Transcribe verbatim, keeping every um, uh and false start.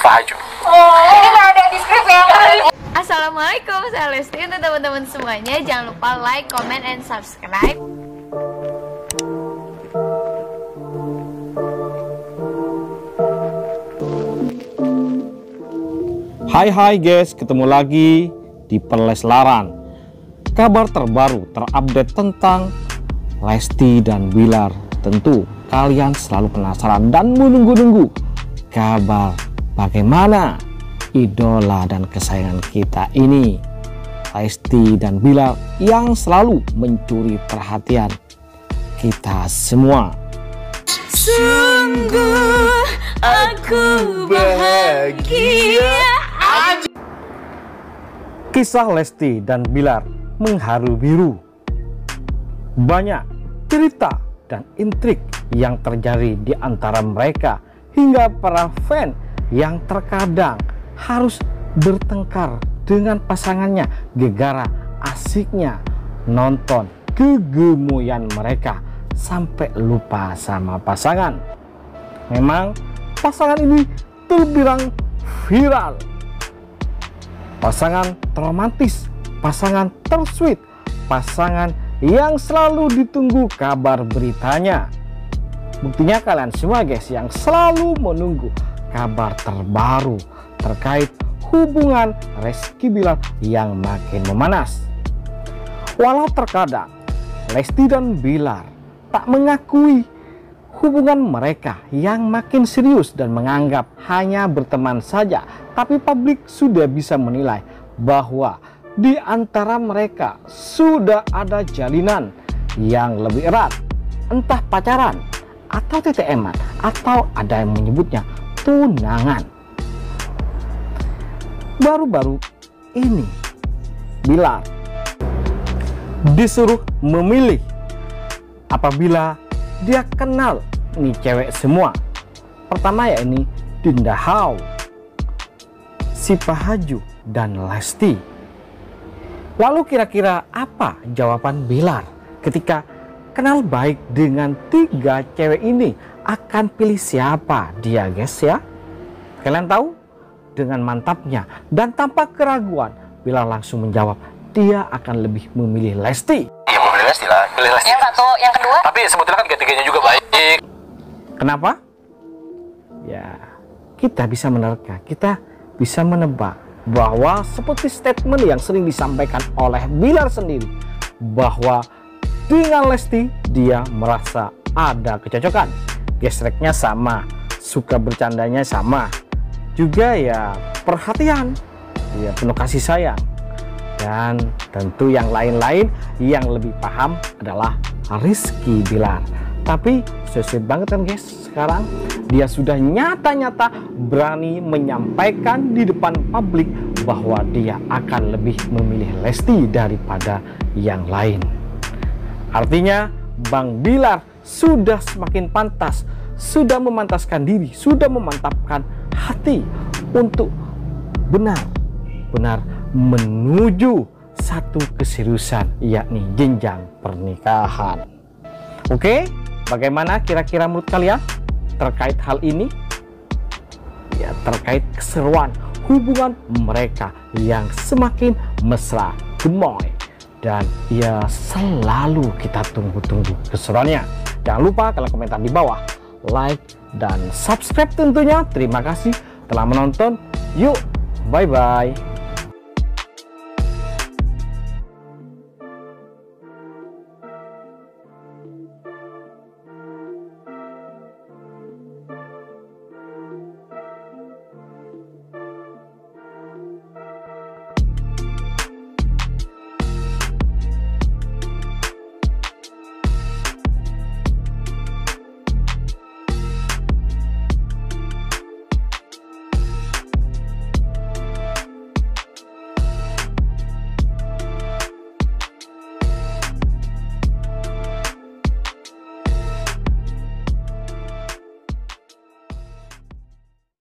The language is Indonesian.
Syifa Haju. Ini nggak ada di skrip ya. Assalamualaikum, saya Lesti. Untuk teman-teman semuanya, jangan lupa like, comment, and subscribe. Hai hai guys, ketemu lagi di Perleslaran. Kabar terbaru terupdate tentang Lesti dan Bilar. Tentu kalian selalu penasaran dan menunggu-nunggu kabar bagaimana idola dan kesayangan kita ini, Lesti dan Bilar, yang selalu mencuri perhatian kita semua. Sungguh aku bahagia. Kisah Lesti dan Bilar mengharu biru. Banyak cerita dan intrik yang terjadi di antara mereka, hingga para fan yang terkadang harus bertengkar dengan pasangannya gegara asiknya nonton kegemuyan mereka sampai lupa sama pasangan. Memang pasangan ini terbilang viral, pasangan romantis, pasangan tersweet, pasangan yang selalu ditunggu kabar beritanya. Buktinya kalian semua guys yang selalu menunggu kabar terbaru terkait hubungan Rizky Bilar yang makin memanas. Walau terkadang Lesti dan Bilar tak mengakui hubungan mereka yang makin serius dan menganggap hanya berteman saja, tapi publik sudah bisa menilai bahwa di antara mereka sudah ada jalinan yang lebih erat, entah pacaran atau T T M-an atau ada yang menyebutnya tunangan. Baru-baru ini Bilar disuruh memilih apabila dia kenal nih cewek semua. Pertama ya ini Dinda Hau, Syifa Haju, dan Lesti. Lalu kira-kira apa jawaban Bilar ketika kenal baik dengan tiga cewek ini? Akan pilih siapa dia guys ya? Kalian tahu? Dengan mantapnya dan tanpa keraguan, Bilar langsung menjawab dia akan lebih memilih Lesti. Iya, memilih Lesti lah, pilih Lesti. Yang satu, yang kedua. Tapi sebetulnya kan ketiga-tiganya juga baik. Kenapa? Ya, kita bisa menerka, kita bisa menebak bahwa seperti statement yang sering disampaikan oleh Bilar sendiri, bahwa dengan Lesti dia merasa ada kecocokan, gesreknya sama, suka bercandanya sama, juga ya perhatian, ya penuh kasih sayang, dan tentu yang lain-lain yang lebih paham adalah Rizky Bilar. Tapi sesuai banget kan guys, sekarang dia sudah nyata-nyata berani menyampaikan di depan publik bahwa dia akan lebih memilih Lesti daripada yang lain. Artinya Bang Bilar sudah semakin pantas, sudah memantaskan diri, sudah memantapkan hati untuk benar-benar menuju satu keseriusan, yakni jenjang pernikahan. Oke, bagaimana kira-kira menurut kalian terkait hal ini? Ya, terkait keseruan hubungan mereka yang semakin mesra, gemoy, dan ya selalu kita tunggu-tunggu keseruannya. Jangan lupa kalian komentar di bawah, like dan subscribe tentunya. Terima kasih telah menonton. Yuk, bye-bye.